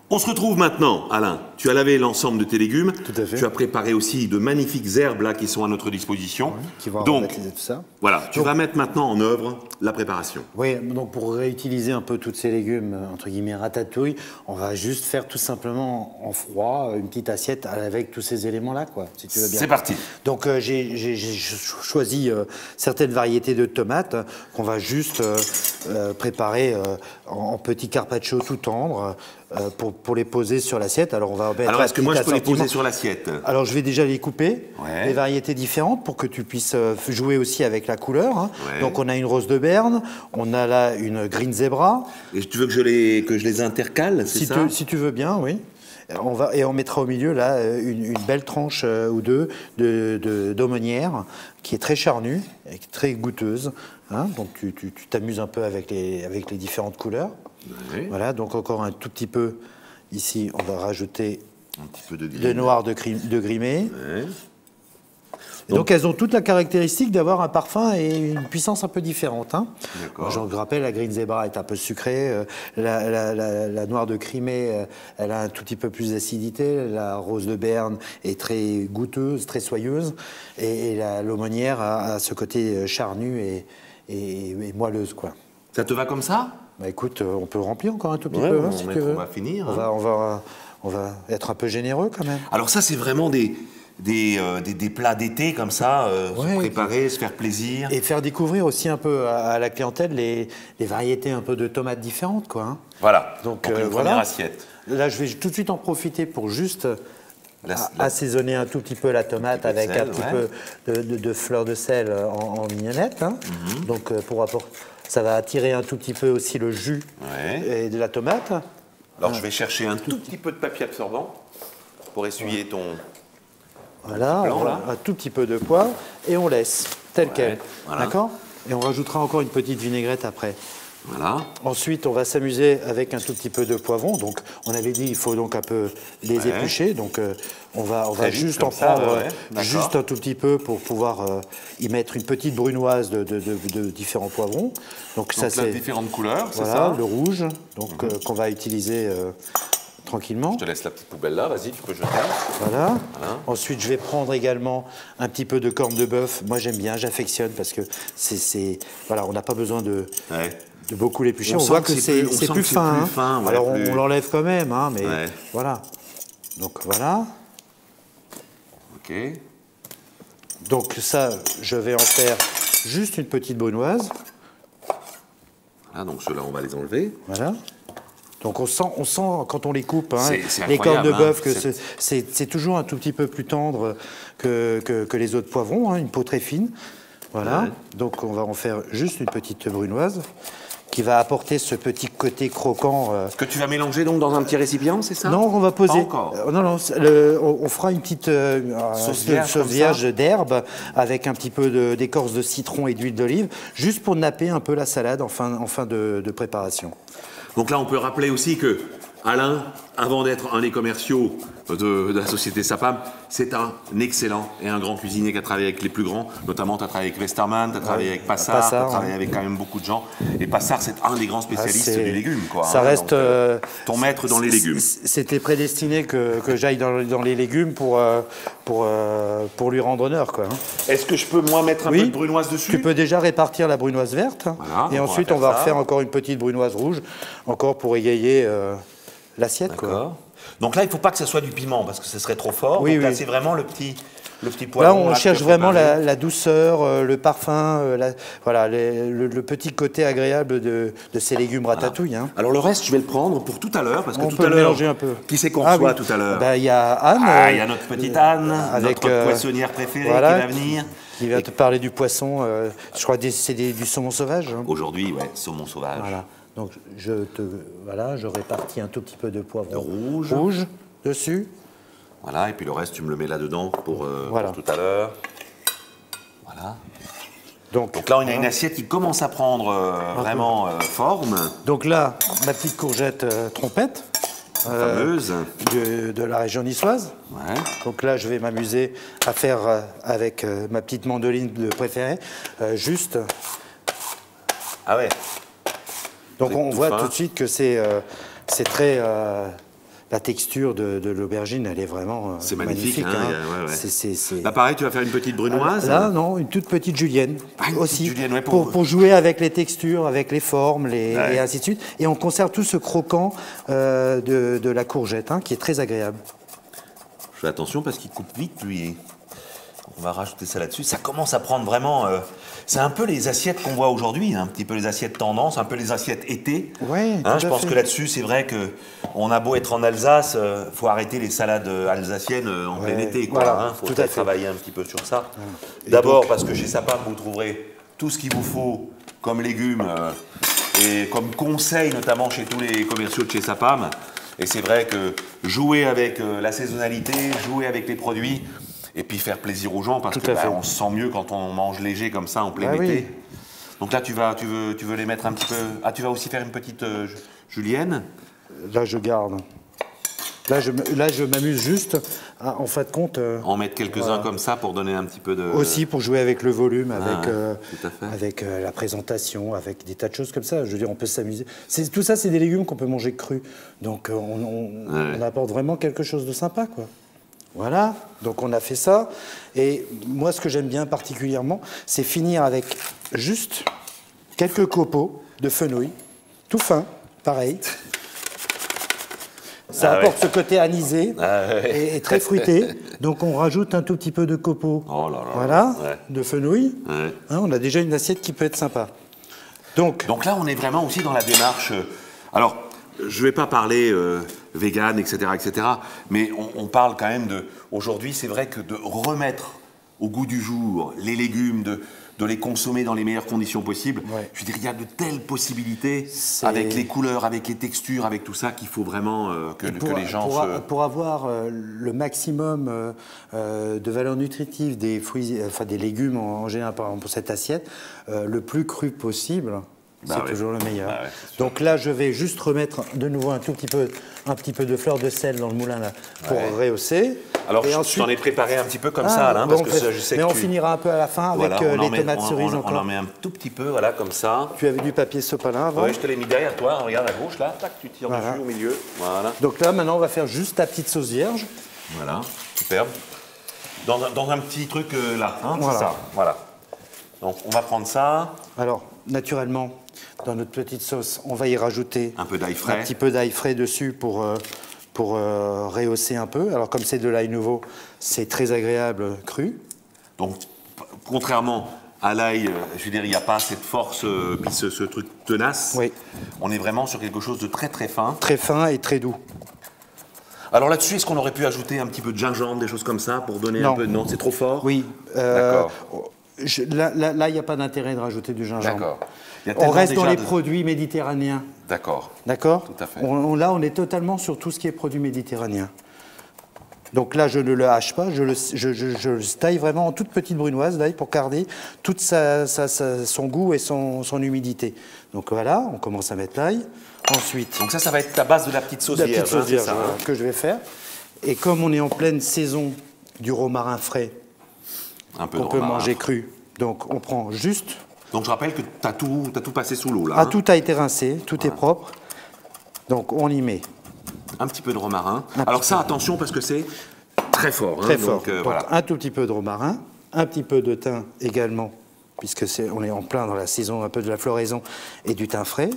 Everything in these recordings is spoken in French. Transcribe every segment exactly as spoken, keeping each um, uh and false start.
On se retrouve maintenant, Alain. Tu as lavé l'ensemble de tes légumes. Tout à fait. Tu as préparé aussi de magnifiques herbes là qui sont à notre disposition. Oui, qui vont donc, tout ça. Voilà, tu donc, vas mettre maintenant en œuvre la préparation. Oui, donc pour réutiliser un peu tous ces légumes, entre guillemets, ratatouille, on va juste faire tout simplement en froid une petite assiette avec tous ces éléments-là, quoi, si tu veux bien. C'est parti. Donc euh, j'ai choisi euh, certaines variétés de tomates qu'on va juste euh, euh, préparer euh, en, en petits carpaccio tout tendres. Euh, pour, pour les poser sur l'assiette. Alors, on va mettre Alors, est-ce que moi, je peux les assortiment. poser sur l'assiette? Alors, je vais déjà les couper, ouais. les variétés différentes, pour que tu puisses euh, jouer aussi avec la couleur. Hein. Ouais. Donc, on a une rose de Berne, on a là une green zebra. Et tu veux que je les, que je les intercale, c'est si ça tu, Si tu veux bien, oui. On va, et on mettra au milieu, là, une, une belle tranche euh, ou deux d'aumônière, de, de, qui est très charnue, et très goûteuse. Hein. Donc, tu t'amuses un peu avec les, avec les différentes couleurs. Oui. Voilà, donc encore un tout petit peu. Ici, on va rajouter un petit peu de, de noir de, de grimé. Ouais. Et donc, donc, elles ont toute la caractéristique d'avoir un parfum et une puissance un peu différente. Hein. Je vous rappelle, la Green Zebra est un peu sucrée. Euh, la, la, la, la noire de Crimée, euh, elle a un tout petit peu plus d'acidité. La rose de Berne est très goûteuse, très soyeuse. Et, et l'aumônière a, a ce côté charnu et, et, et moelleuse, quoi. Ça te va comme ça? Bah écoute, on peut remplir encore un tout petit ouais, peu, on, hein, si tu veux. On va finir. On, hein. va, on, va, on va être un peu généreux quand même. Alors ça, c'est vraiment des, des, euh, des, des plats d'été comme ça, euh, ouais, se préparer, se faire plaisir. Et faire découvrir aussi un peu à, à la clientèle les, les variétés un peu de tomates différentes, quoi. Hein. Voilà, donc, donc euh, une voilà. première assiette. Là, je vais tout de suite en profiter pour juste la, la... assaisonner un tout petit peu la tomate un avec sel, un petit ouais. peu de, de, de fleurs de sel en, en mignonnette. Hein. Mm-hmm. Donc euh, pour apporter... Ça va attirer un tout petit peu aussi le jus ouais. et de la tomate. Alors, ah. je vais chercher un tout petit peu de papier absorbant pour essuyer ouais. ton... Voilà, blanc, là. Un tout petit peu de poivre et on laisse tel ouais. quel. Voilà. D'accord? Et on rajoutera encore une petite vinaigrette après. Voilà. Ensuite, on va s'amuser avec un tout petit peu de poivron. Donc, on avait dit il faut donc un peu les ouais. éplucher. Donc, euh, on va, on va juste en ça, prendre ouais. juste un tout petit peu pour pouvoir euh, y mettre une petite brunoise de, de, de, de différents poivrons. Donc, donc ça c'est différentes couleurs, c'est voilà, ça? Le rouge, donc mm-hmm. euh, qu'on va utiliser euh, tranquillement. Je te laisse la petite poubelle là. Vas-y, tu peux jeter. Voilà. voilà. Ensuite, je vais prendre également un petit peu de corne de bœuf. Moi, j'aime bien, j'affectionne parce que c'est voilà, on n'a pas besoin de ouais. de beaucoup l'éplucher. On, on voit que c'est plus, plus, plus fin. Plus hein. fin ouais, Alors plus... on, on l'enlève quand même, hein, mais ouais. voilà. Donc voilà. Ok. Donc ça, je vais en faire juste une petite brunoise. Voilà, donc ceux-là, on va les enlever. Voilà. Donc on sent, on sent quand on les coupe, hein, les cornes de bœuf, hein, que c'est toujours un tout petit peu plus tendre que, que, que les autres poivrons, hein, une peau très fine. Voilà, ouais. Donc on va en faire juste une petite brunoise qui va apporter ce petit côté croquant. Euh... Ce que tu vas mélanger donc dans un petit récipient, c'est ça? Non, on va poser. Pas encore. Euh, non, non, le, on, on fera une petite euh, sauce vierge, sauce vierge d'herbe avec un petit peu d'écorce de, de citron et d'huile d'olive, juste pour napper un peu la salade en fin, en fin de, de préparation. Donc là, on peut rappeler aussi que Alain, avant d'être un des commerciaux de, de la société Sapam, c'est un excellent et un grand cuisinier qui a travaillé avec les plus grands. Notamment, tu as travaillé avec Westermann, tu as travaillé avec Passard, Passard tu as travaillé ouais. avec quand même beaucoup de gens. Et Passard, c'est un des grands spécialistes ah, du légume. Quoi, ça hein, reste... donc, euh, ton maître dans les légumes. C'était prédestiné que, que j'aille dans, dans les légumes pour, euh, pour, euh, pour lui rendre honneur. Quoi, hein. Est-ce que je peux, moi, mettre un oui, peu de brunoise dessus? Tu peux déjà répartir la brunoise verte. Voilà, et ensuite, on va, on va refaire encore une petite brunoise rouge, encore pour égayer... Euh, l'assiette, quoi. Donc là, il ne faut pas que ce soit du piment, parce que ce serait trop fort. Oui, Donc oui. là, c'est vraiment le petit, le petit poivron. Là, on là, cherche vraiment la, la douceur, euh, le parfum, euh, la, voilà, les, le, le petit côté agréable de, de ces légumes ratatouille. Voilà. Hein. Alors le reste, je vais le prendre pour tout à l'heure, parce que on tout peut à le mélanger un peu. Qui c'est qu'on ah, reçoit oui. tout à l'heure? Il bah, y a Anne. Ah, il y a notre petite Anne, avec, notre euh, poissonnière préférée voilà, qui va venir. Qui va te parler du poisson, euh, je crois que c'est du saumon sauvage. Hein. Aujourd'hui, ouais, saumon sauvage. Voilà. Donc je te voilà, je répartis un tout petit peu de poivron rouge. rouge dessus. Voilà, et puis le reste, tu me le mets là-dedans pour, euh, voilà. pour tout à l'heure. Voilà. Donc, Donc là, on a voilà. une assiette qui commence à prendre euh, vraiment euh, forme. Donc là, ma petite courgette euh, trompette. Euh, fameuse. De, de la région niçoise. Ouais. Donc là, je vais m'amuser à faire euh, avec euh, ma petite mandoline de préférée, euh, juste. Ah ouais. Donc on voit fin. tout de suite que c'est euh, très, euh, la texture de, de l'aubergine, elle est vraiment euh, c'est magnifique. magnifique. Hein, hein. ouais, ouais. C'est, c'est, c'est... Là, pareil, tu vas faire une petite brunoise. Là, non, une toute petite julienne ah, une aussi, petite julienne, ouais, pour... pour, pour jouer avec les textures, avec les formes, les, ouais. et ainsi de suite. Et on conserve tout ce croquant euh, de, de la courgette, hein, qui est très agréable. Je fais attention parce qu'il coupe vite, lui. On va rajouter ça là-dessus. Ça commence à prendre vraiment... Euh, c'est un peu les assiettes qu'on voit aujourd'hui, hein, un petit peu les assiettes tendance, un peu les assiettes été. Ouais, hein, je pense fait. que là-dessus, c'est vrai que on a beau être en Alsace, il euh, faut arrêter les salades alsaciennes euh, en ouais, plein été. Il voilà, hein, faut tout à travailler un petit peu sur ça. Ouais. D'abord donc... parce que chez Sapam, vous trouverez tout ce qu'il vous faut comme légumes euh, et comme conseil, notamment chez tous les commerciaux de chez Sapam. Et c'est vrai que jouer avec euh, la saisonnalité, jouer avec les produits... Et puis faire plaisir aux gens, parce qu'on bah, se sent mieux quand on mange léger comme ça en plein ah, été. Oui. Donc là, tu, vas, tu, veux, tu veux les mettre un petit peu... Ah, tu vas aussi faire une petite euh, julienne? Là, je garde. Là, je, là, je m'amuse juste, à, en fait, compte... Euh, en mettre quelques-uns voilà. Comme ça pour donner un petit peu de... Aussi pour jouer avec le volume, avec, ah, euh, avec euh, la présentation, avec des tas de choses comme ça. Je veux dire, on peut s'amuser. Tout ça, c'est des légumes qu'on peut manger crus. Donc, euh, on, on, ouais. on apporte vraiment quelque chose de sympa, quoi. Voilà, donc on a fait ça. Et moi, ce que j'aime bien particulièrement, c'est finir avec juste quelques copeaux de fenouil, tout fin, pareil. Ça ah apporte ouais. ce côté anisé ah ouais. et, et très fruité. Donc on rajoute un tout petit peu de copeaux, oh là là, voilà, ouais. de fenouil. Ouais. Hein, on a déjà une assiette qui peut être sympa. Donc, donc là, on est vraiment aussi dans la démarche... Alors, je ne vais pas parler euh, vegan, et cetera, et cetera, mais on, on parle quand même de... Aujourd'hui, c'est vrai que de remettre au goût du jour les légumes, de, de les consommer dans les meilleures conditions possibles, ouais. je veux dire, il y a de telles possibilités avec les couleurs, avec les textures, avec tout ça, qu'il faut vraiment euh, que, pour, que les gens pour, se... Pour avoir euh, le maximum euh, euh, de valeur nutritive des fruits, enfin des légumes en, en général, par exemple, pour cette assiette, euh, le plus cru possible... C'est bah ouais. toujours le meilleur. Bah ouais, donc là, je vais juste remettre de nouveau un tout petit peu, un petit peu de fleur de sel dans le moulin là, pour ouais. rehausser. Alors, et je ensuite... t'en ai préparé un petit peu comme ah, ça, Alain, bon, parce que ça, je sais mais que on tu... finira un peu à la fin avec voilà, euh, les met, tomates on, cerises on, encore. On en met un tout petit peu, voilà, comme ça. Tu avais du papier sopalin avant? Oui, je te l'ai mis derrière toi. Regarde à gauche, là. Tac, tu tires voilà. dessus au milieu. Voilà. Donc là, maintenant, on va faire juste ta petite sauce vierge. Voilà, superbe. Dans, dans un petit truc euh, là, hein, voilà. c'est ça. Voilà. Donc, on va prendre ça. Alors, naturellement... Dans notre petite sauce, on va y rajouter un peu d'ail frais, un petit peu d'ail frais dessus pour, euh, pour euh, rehausser un peu. Alors comme c'est de l'ail nouveau, c'est très agréable cru. Donc contrairement à l'ail, je veux dire, il n'y a pas cette force, euh, puis ce, ce truc tenace. Oui. On est vraiment sur quelque chose de très très fin. Très fin et très doux. Alors là-dessus, est-ce qu'on aurait pu ajouter un petit peu de gingembre, des choses comme ça, pour donner non. un peu... Non, c'est trop fort. Oui. Euh, D'accord. Je, là, il là, n'y a pas d'intérêt de rajouter du gingembre. D'accord. On reste dans les de... produits méditerranéens. D'accord. D'accord. Tout à fait. On, on, là, on est totalement sur tout ce qui est produits méditerranéens. Donc là, je ne le hache pas, je le, je, je, je le taille vraiment en toute petite brunoise d'ail pour garder tout sa, sa, sa, son goût et son, son humidité. Donc voilà, on commence à mettre l'ail. Ensuite. Donc ça, ça va être la base de la petite sauce la vierge. petite sauce vierge, hein, voilà, hein. que je vais faire. Et comme on est en pleine saison du romarin frais, un peu on peut manger cru. Donc on prend juste. Donc je rappelle que tu as tout, t'as tout passé sous l'eau là. Ah, hein. tout a été rincé, tout voilà. est propre. Donc on y met. Un petit peu de romarin. Un Alors ça, attention parce que c'est très fort. Très hein, fort. Donc, euh, donc voilà. un tout petit peu de romarin, un petit peu de thym également, puisque c'est, on est en plein dans la saison un peu de la floraison et du thym frais.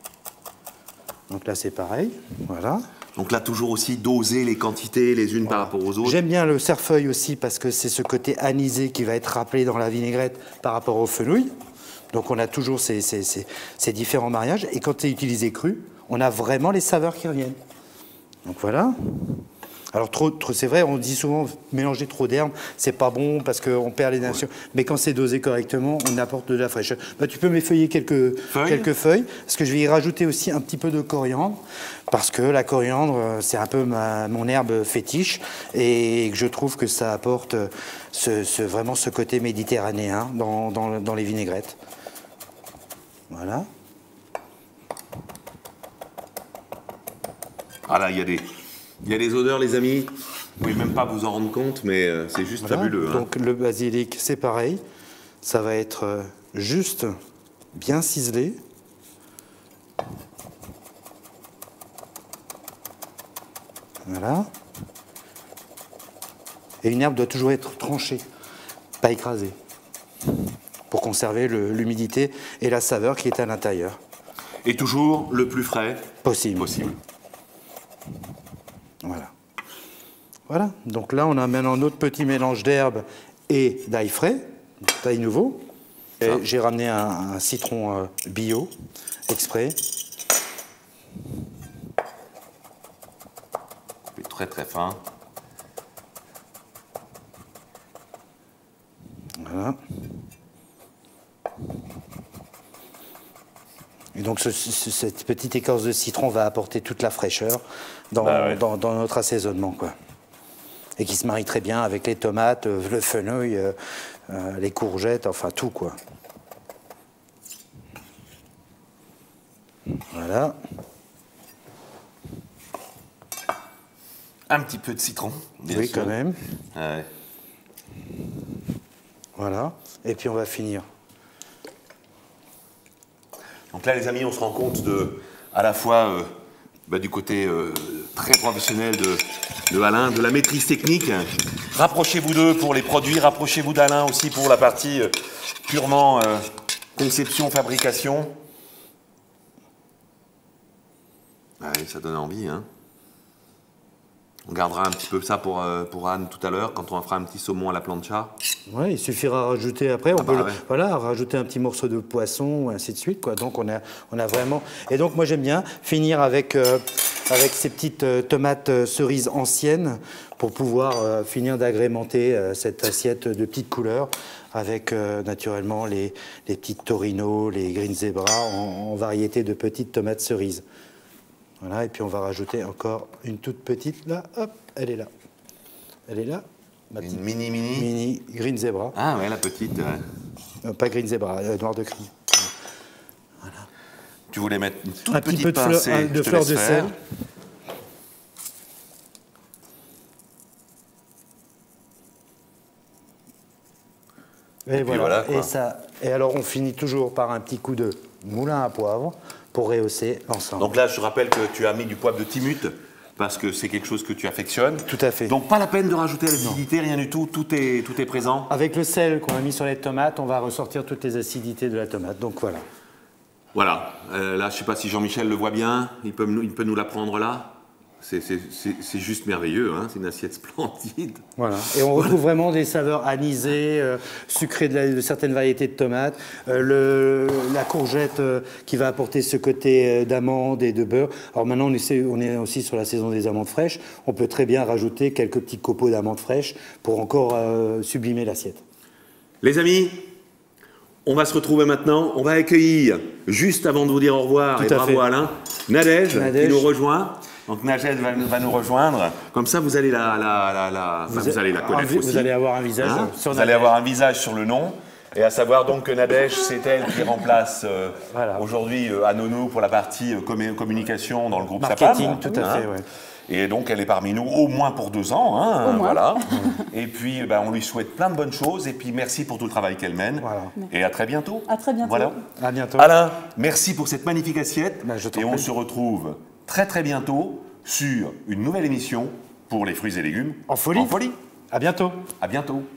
Donc là c'est pareil, voilà. Donc là, toujours aussi doser les quantités les unes voilà. par rapport aux autres. J'aime bien le cerfeuil aussi parce que c'est ce côté anisé qui va être rappelé dans la vinaigrette par rapport au fenouil. Donc on a toujours ces, ces, ces, ces différents mariages. Et quand c'est utilisé cru, on a vraiment les saveurs qui reviennent. Donc voilà. Alors trop, trop c'est vrai, on dit souvent mélanger trop d'herbes, c'est pas bon parce qu'on perd les nations. Ouais. Mais quand c'est dosé correctement, on apporte de la fraîcheur. Bah, tu peux m'effeuiller quelques feuilles. quelques feuilles, parce que je vais y rajouter aussi un petit peu de coriandre, parce que la coriandre, c'est un peu ma, mon herbe fétiche, et que je trouve que ça apporte ce, ce, vraiment ce côté méditerranéen dans, dans, dans les vinaigrettes. Voilà. Ah là, il y a des... Il y a des odeurs, les amis. Vous ne pouvez même pas vous en rendre compte, mais euh, c'est juste voilà. fabuleux. Hein. Donc le basilic, c'est pareil. Ça va être euh, juste bien ciselé. Voilà. Et une herbe doit toujours être tranchée, pas écrasée, pour conserver l'humidité et la saveur qui est à l'intérieur. Et toujours le plus frais possible. possible. Voilà. Voilà. Donc là, on a maintenant notre petit mélange d'herbes et d'ail frais, d'ail nouveau. J'ai ramené un, un citron euh, bio, exprès. Très très fin. Voilà. Et donc ce, ce, cette petite écorce de citron va apporter toute la fraîcheur dans, bah ouais. dans, dans notre assaisonnement, quoi. Et qui se marie très bien avec les tomates, le fenouil, euh, euh, les courgettes, enfin tout, quoi. Voilà. Un petit peu de citron, bien oui, sûr. quand même. Ouais. Voilà. Et puis on va finir. Donc là, les amis, on se rend compte de, à la fois euh, bah, du côté euh, très professionnel de, de Alain, de la maîtrise technique. Rapprochez-vous d'eux pour les produits, rapprochez-vous d'Alain aussi pour la partie euh, purement euh, conception, fabrication. Ouais, ça donne envie, hein. On gardera un petit peu ça pour, euh, pour Anne tout à l'heure, quand on fera un petit saumon à la plancha. Oui, il suffira de rajouter après, on ah peut bah le, ouais. voilà, rajouter un petit morceau de poisson, ainsi de suite, quoi. Donc on a, on a vraiment... Et donc moi j'aime bien finir avec, euh, avec ces petites euh, tomates euh, cerises anciennes pour pouvoir euh, finir d'agrémenter euh, cette assiette de petites couleurs avec euh, naturellement les, les petites Torino, les Green Zebra en, en variété de petites tomates cerises. Voilà, et puis on va rajouter encore une toute petite, là, hop, elle est là. Elle est là. Ma une mini mini Mini Green Zebra. Ah ouais, la petite. Ouais. Euh, pas Green Zebra, euh, noir de cri. Voilà. Tu voulais mettre une toute un petite petit peu de, pincée, fleur, de fleurs de sel. Et, et voilà. voilà et, ça, et alors on finit toujours par un petit coup de moulin à poivre pour rehausser l'ensemble. Donc là, je rappelle que tu as mis du poivre de Timut parce que c'est quelque chose que tu affectionnes. Tout à fait. Donc pas la peine de rajouter l'acidité, rien du tout, tout est, tout est présent. Avec le sel qu'on a mis sur les tomates, on va ressortir toutes les acidités de la tomate, donc voilà. Voilà, euh, là je ne sais pas si Jean-Michel le voit bien, il peut, il peut nous la prendre là. C'est juste merveilleux, hein, c'est une assiette splendide. Voilà. Et on retrouve vraiment des saveurs anisées, euh, sucrées de, la, de certaines variétés de tomates, euh, le, la courgette euh, qui va apporter ce côté euh, d'amande et de beurre. Alors maintenant on, essaie, on est aussi sur la saison des amandes fraîches, on peut très bien rajouter quelques petits copeaux d'amandes fraîches pour encore euh, sublimer l'assiette. Les amis, on va se retrouver maintenant, on va accueillir, juste avant de vous dire au revoir, Tout et à bravo fait. Alain, Nadège, Nadège. qui nous rejoint. Donc Nadège va, va nous rejoindre. Comme ça, vous allez la, la, la, la, vous, enfin, vous allez la connaître vous aussi. Vous allez avoir un visage hein sur Vous Nadège. allez avoir un visage sur le nom. Et à savoir donc que Nadège, c'est elle qui remplace euh, voilà. aujourd'hui euh, Anonou pour la partie euh, com communication dans le groupe Marketing, Sapam. tout à hein fait, ouais. Et donc elle est parmi nous au moins pour deux ans. Hein, au moins. Voilà. Et puis ben, on lui souhaite plein de bonnes choses. Et puis merci pour tout le travail qu'elle mène. Voilà. Et à très bientôt. À très bientôt. Voilà. À bientôt. Alain, merci pour cette magnifique assiette. Ben, je et on prie. se retrouve très très bientôt sur une nouvelle émission pour les fruits et légumes. En folie. En folie. À bientôt. À bientôt.